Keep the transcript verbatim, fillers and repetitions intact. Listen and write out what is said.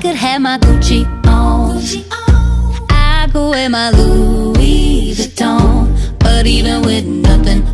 could have my Gucci on, I could wear my Louis Vuitton, but even with nothing